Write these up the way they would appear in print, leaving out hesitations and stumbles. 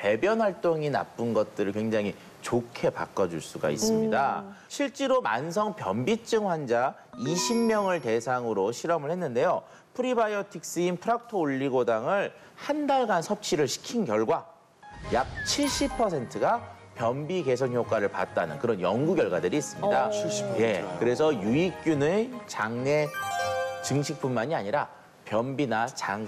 배변 활동이 나쁜 것들을 굉장히 좋게 바꿔줄 수가 있습니다. 실제로 만성 변비증 환자 20명을 대상으로 실험을 했는데요. 프리바이오틱스인 프락토올리고당을 한 달간 섭취를 시킨 결과 약 70%가 변비 개선 효과를 봤다는 그런 연구 결과들이 있습니다. 70%. 예, 그래서 유익균의 장내 증식뿐만이 아니라 변비나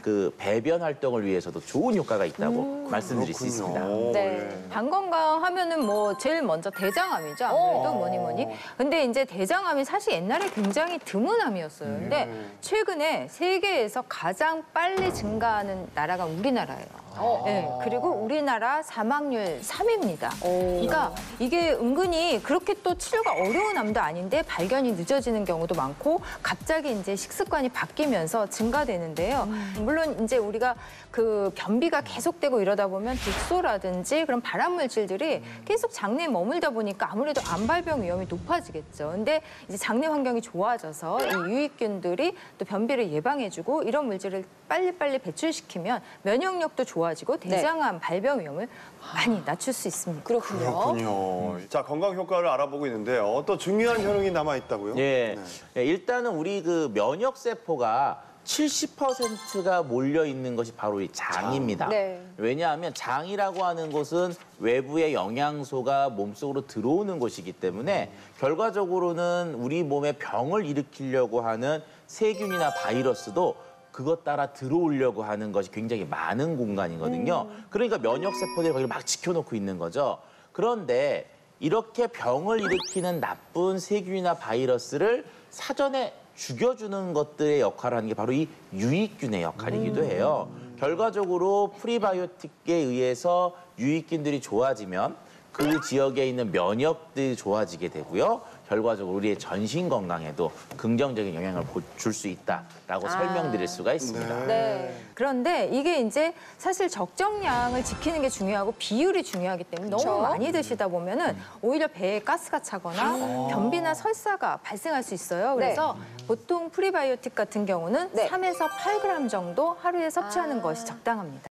배변 활동을 위해서도 좋은 효과가 있다고 말씀드릴 수 있습니다. 네. 장 건강 하면은 뭐 제일 먼저 대장암이죠. 아무래도 뭐니. 근데 이제 대장암이 사실 옛날에 굉장히 드문 암이었어요. 근데 최근에 세계에서 가장 빨리 증가하는 나라가 우리나라예요. 네, 그리고 우리나라 사망률 3위입니다. 그러니까 이게 은근히 그렇게 또 치료가 어려운 암도 아닌데 발견이 늦어지는 경우도 많고 갑자기 이제 식습관이 바뀌면서 증가되는데요. 물론 이제 우리가 그 변비가 계속되고 이러다 보면 독소라든지 그런 발암물질들이 계속 장내에 머물다 보니까 아무래도 암 발병 위험이 높아지겠죠. 근데 이제 장내 환경이 좋아져서 이 유익균들이 또 변비를 예방해주고 이런 물질을 빨리빨리 배출시키면 면역력도 좋아지고 대장암 발병 위험을 많이 낮출 수 있습니다. 그렇군요. 자, 건강 효과를 알아보고 있는데요. 또 중요한 효능이 남아 있다고요? 예, 일단은 우리 그 면역 세포가 70%가 몰려 있는 것이 바로 이 장입니다. 왜냐하면 장이라고 하는 곳은 외부의 영양소가 몸속으로 들어오는 곳이기 때문에 결과적으로는 우리 몸에 병을 일으키려고 하는 세균이나 바이러스도 그것 따라 들어오려고 하는 것이 굉장히 많은 공간이거든요. 그러니까 면역 세포들이 거기를 막 지켜놓고 있는 거죠. 그런데 이렇게 병을 일으키는 나쁜 세균이나 바이러스를 사전에 죽여주는 것들의 역할을 하는 게 바로 이 유익균의 역할이기도 해요. 결과적으로 프리바이오틱에 의해서 유익균들이 좋아지면 그 지역에 있는 면역들이 좋아지게 되고요. 결과적으로 우리의 전신 건강에도 긍정적인 영향을 줄 수 있다라고 설명드릴 수가 있습니다. 그런데 이게 이제 사실 적정량을 지키는 게 중요하고 비율이 중요하기 때문에 너무 많이 드시다 보면은 오히려 배에 가스가 차거나 변비나 설사가 발생할 수 있어요. 그래서 보통 프리바이오틱 같은 경우는 3에서 8g 정도 하루에 섭취하는 것이 적당합니다.